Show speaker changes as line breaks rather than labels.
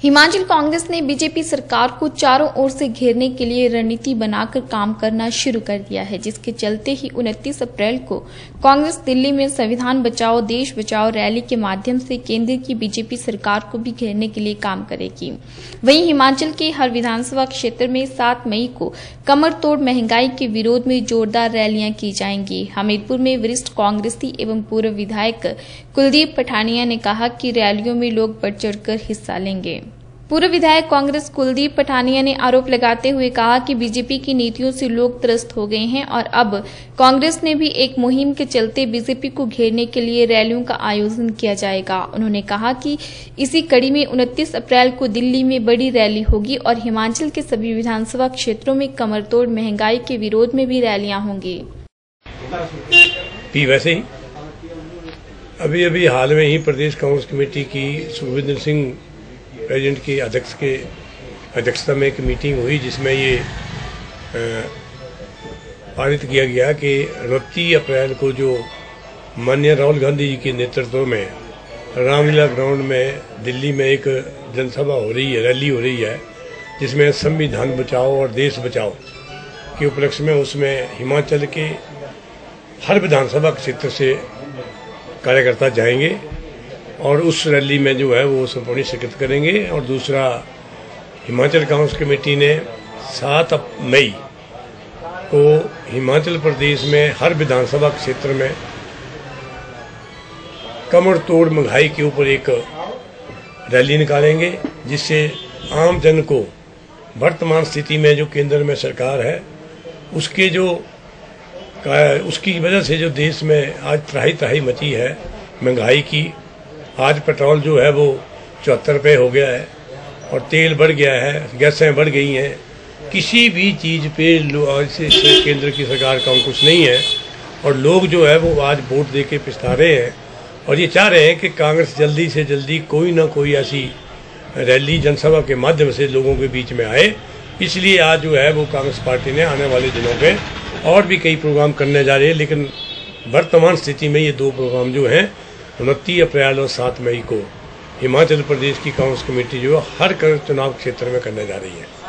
हिमाचल कांग्रेस ने बीजेपी सरकार को चारों ओर से घेरने के लिए रणनीति बनाकर काम करना शुरू कर दिया है, जिसके चलते ही 29 अप्रैल को कांग्रेस दिल्ली में संविधान बचाओ देश बचाओ रैली के माध्यम से केंद्र की बीजेपी सरकार को भी घेरने के लिए काम करेगी। वहीं हिमाचल के हर विधानसभा क्षेत्र में 7 मई को कमर तोड़ महंगाई के विरोध में जोरदार रैलियां की जाएंगी। हमीरपुर में वरिष्ठ कांग्रेसी एवं पूर्व विधायक कुलदीप पठानिया ने कहा कि रैलियों में लोग बढ़ चढ़कर हिस्सा लेंगे। पूर्व विधायक कांग्रेस कुलदीप पठानिया ने आरोप लगाते हुए कहा कि बीजेपी की नीतियों से लोग त्रस्त हो गए हैं और अब कांग्रेस ने भी एक मुहिम के चलते बीजेपी को घेरने के लिए रैलियों का आयोजन किया जाएगा। उन्होंने कहा कि इसी कड़ी में 29 अप्रैल को दिल्ली में बड़ी रैली होगी और हिमाचल के सभी विधानसभा क्षेत्रों में कमरतोड़ महंगाई के विरोध में भी रैलियां होंगी।
वैसे ही अभी हाल में ही प्रदेश कांग्रेस कमेटी की सुखविंदर सिंह प्रेसिडेंट की अध्यक्षता में एक मीटिंग हुई, जिसमें ये पारित किया गया कि 29 अप्रैल को जो माननीय राहुल गांधी जी के नेतृत्व में रामलीला ग्राउंड में दिल्ली में एक जनसभा हो रही है, रैली हो रही है, जिसमें संविधान बचाओ और देश बचाओ के उपलक्ष्य में उसमें हिमाचल के हर विधानसभा क्षेत्र से कार्यकर्ता जाएंगे और उस रैली में जो है वो संपूर्ण शिरकत करेंगे। और दूसरा, हिमाचल कांग्रेस कमेटी ने 7 मई को हिमाचल प्रदेश में हर विधानसभा क्षेत्र में कमर तोड़ महंगाई के ऊपर एक रैली निकालेंगे, जिससे आम जन को वर्तमान स्थिति में जो केंद्र में सरकार है उसकी वजह से जो देश में आज त्राही मची है महंगाई की। आज पेट्रोल जो है वो 74 रुपये हो गया है और तेल बढ़ गया है, गैसें बढ़ गई हैं। किसी भी चीज़ पे केंद्र की सरकार का अंकुश नहीं है और लोग जो है वो आज वोट दे के पछता रहे हैं और ये चाह रहे हैं कि कांग्रेस जल्दी से जल्दी कोई ना कोई ऐसी रैली जनसभा के माध्यम से लोगों के बीच में आए। इसलिए आज जो है वो कांग्रेस पार्टी ने आने वाले दिनों पे और भी कई प्रोग्राम करने जा रही है, लेकिन वर्तमान स्थिति में ये 2 प्रोग्राम जो हैं 29 अप्रैल और 7 मई को हिमाचल प्रदेश की कांग्रेस कमेटी जो हर चुनाव क्षेत्र में करने जा रही है।